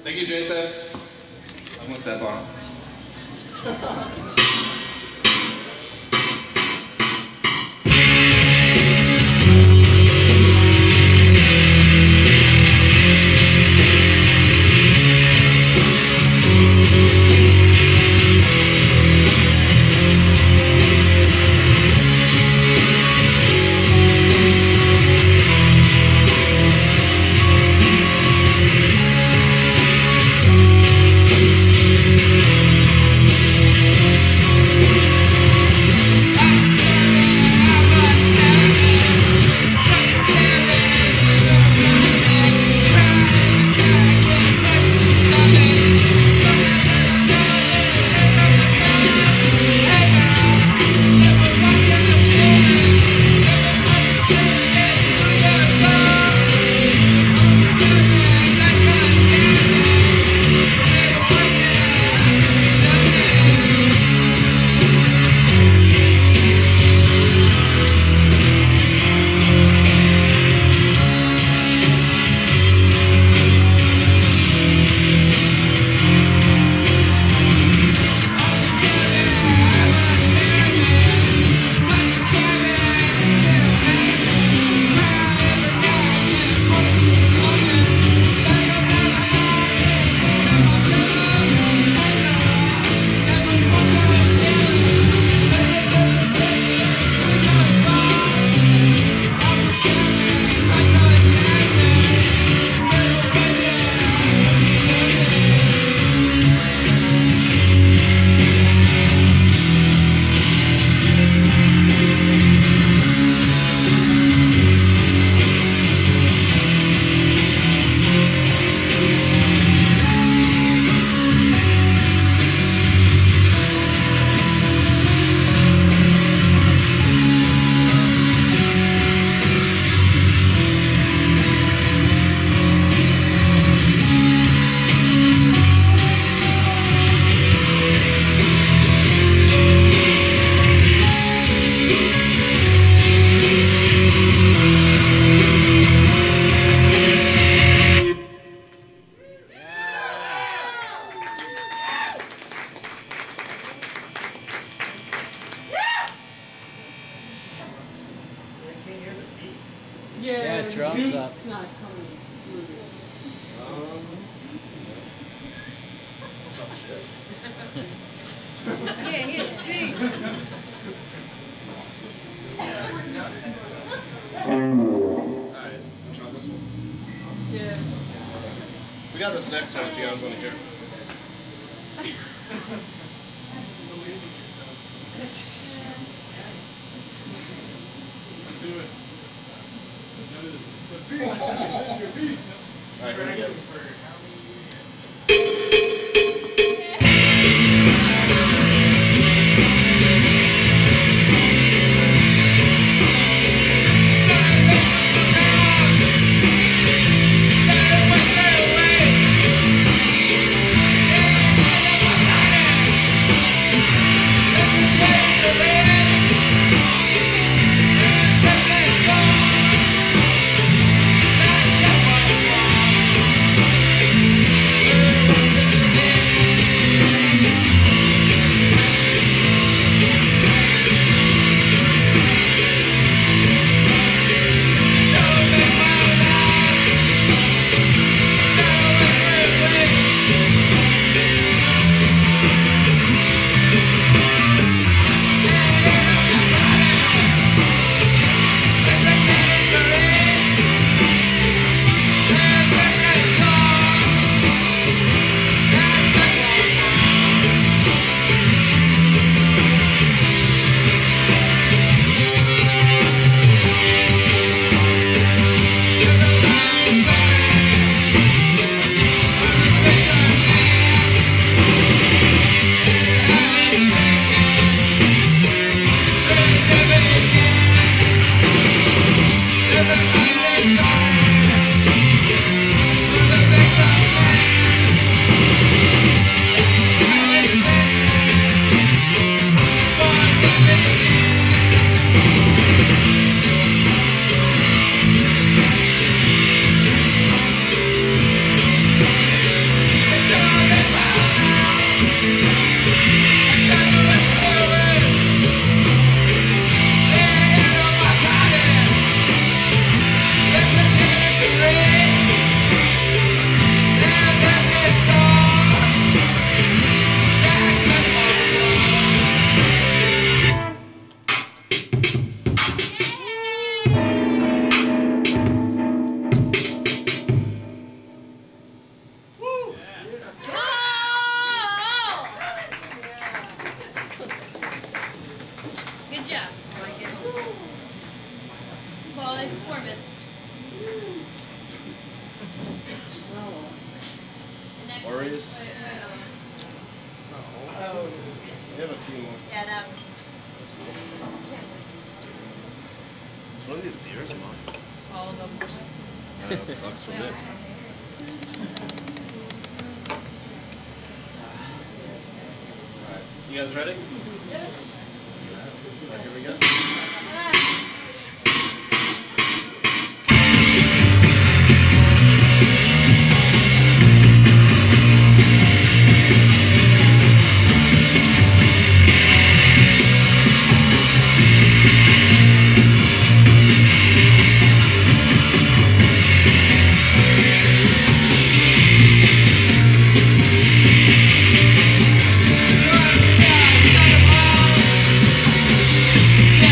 Thank you, Jason. I'm gonna step on. Yeah, drums up. It's not coming through. Yeah, hit it. Alright, try this one. Yeah. We got this next one if you guys want to hear. Do it. Alright, here he goes. live performance. Oreos? We have a few more. Yeah, that one. Is one of these beers mine? All of them. That sucks for me. Alright, you guys ready? Alright, here we go. Yeah.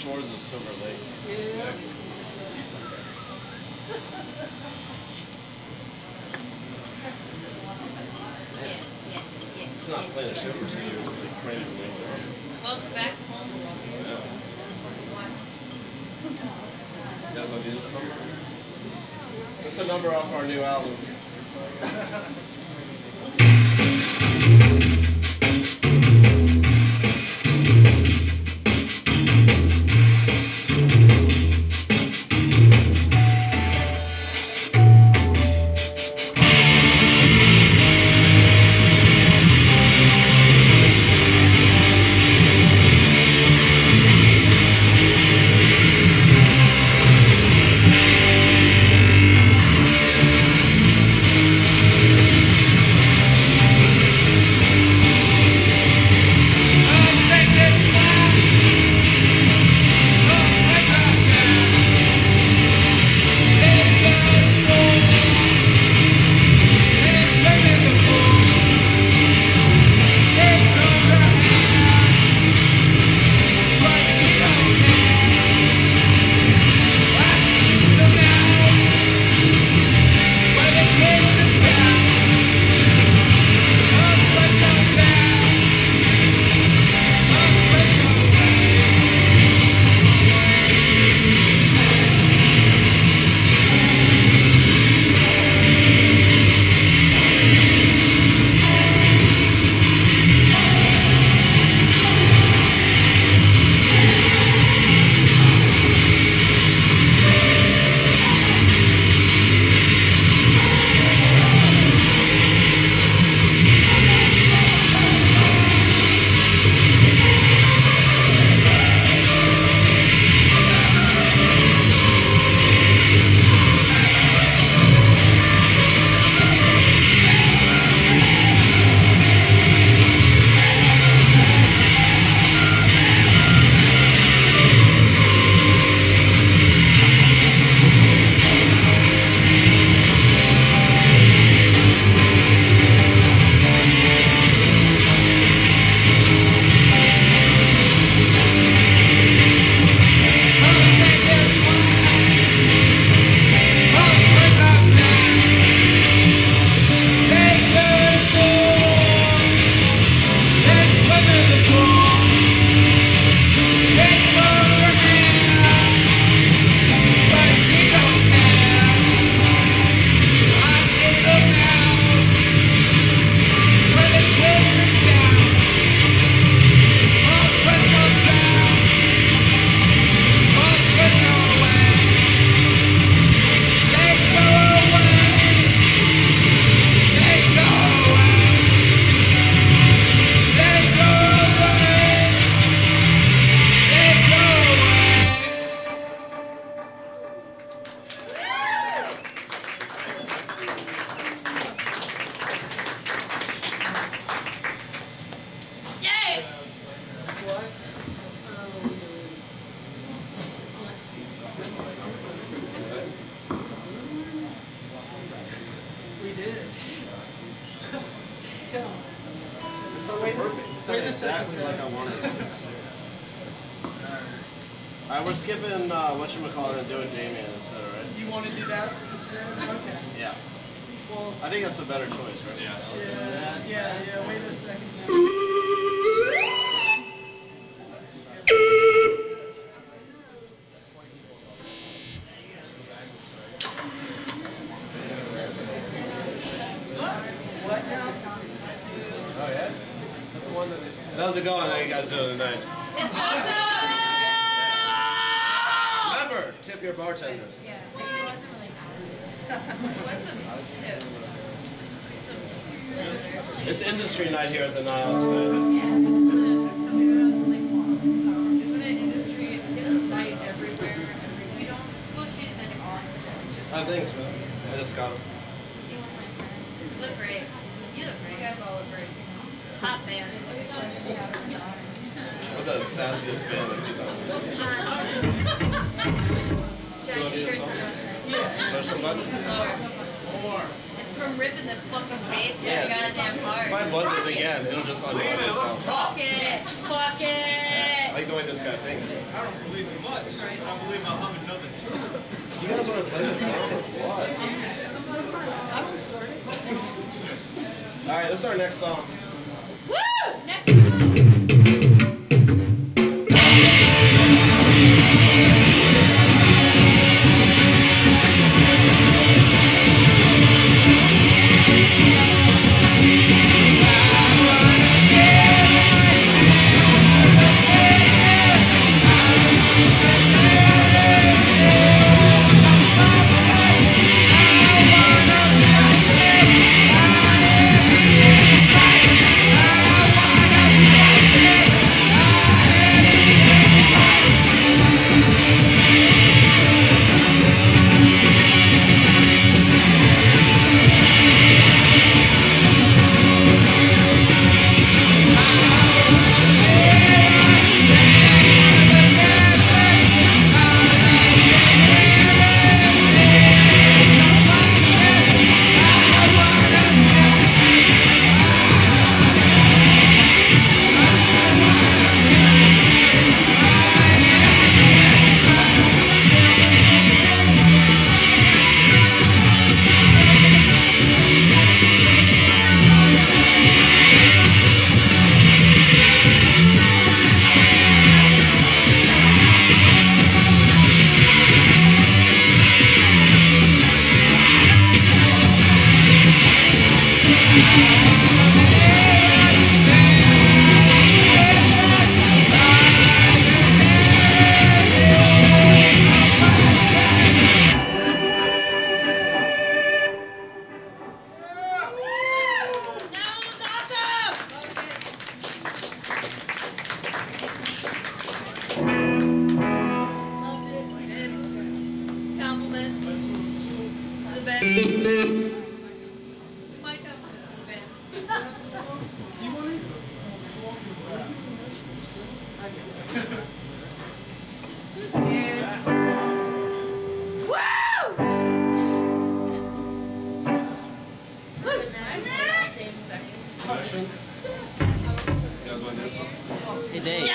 shores of Silver Lake. Yeah. It's not playing a show for 2 years, but it's ready to win. Welcome back home. Yeah. You guys want to do this number? It's a number off our new album. Wait a second. Exactly like I wanted it. Alright, we're skipping whatchamacallit and doing Damien instead, right? You want to do that? Okay. Yeah. Well, I think that's a better choice, right? yeah, wait a second. What now? Oh, yeah? So how's it going? How you guys doing tonight? It's awesome! Remember, tip your bartenders. Yeah, it wasn't really What's a It's industry night here at the Nile tonight. Thanks, man. I just got them. You look great. You look great. You guys all look great. Hot band. We're the sassiest band of 2000. Giant shirts. Social budget? It's from ripping the fucking face so goddamn hard. If I blend it again, it'll just unload itself. Fuck it. Fuck it. like the way this guy thinks. I don't believe in much. I believe I'll have another two. You guys want to play this song or what? I don't start it. Alright, this is our next song. Woo! Next song. Hey, Dave.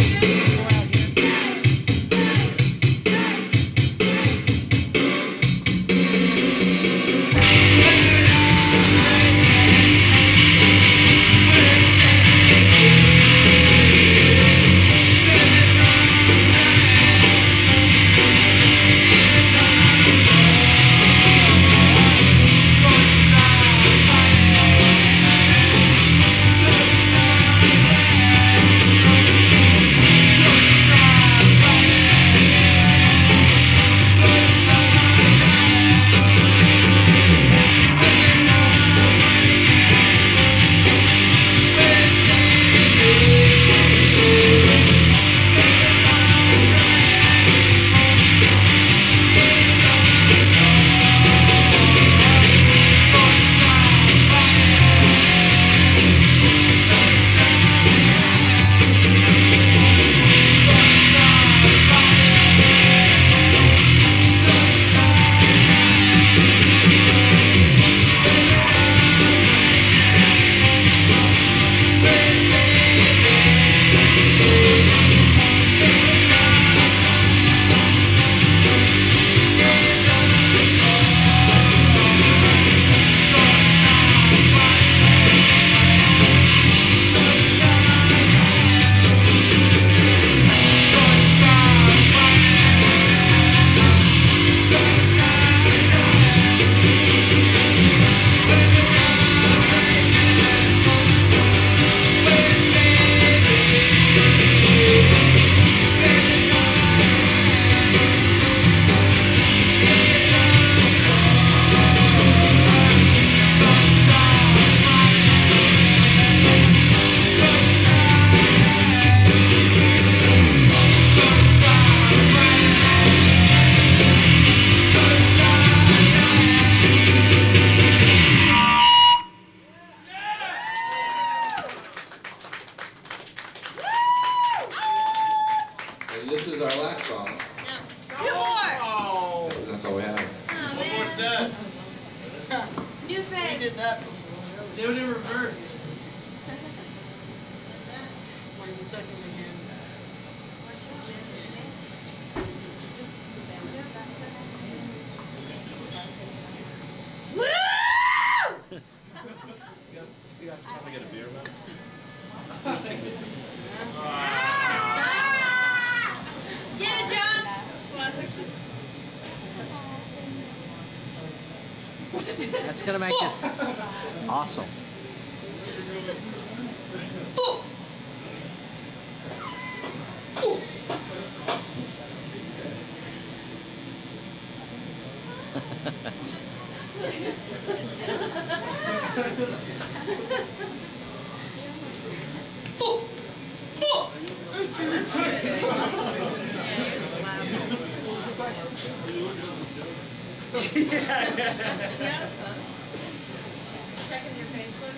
This is our last song. No. 2 more. Oh, That's all we have. Oh, One man. more set. New we face. did that before. Do it in reverse. Wait a second again. That's gonna make this awesome. Yeah, it's fun. Checking your Facebook.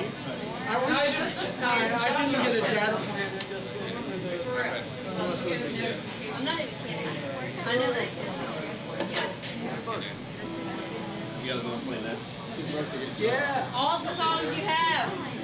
I didn't get a data plan. I just went to the. I'm not even kidding. I know that. You guys want to play that? Yeah. All the songs you have.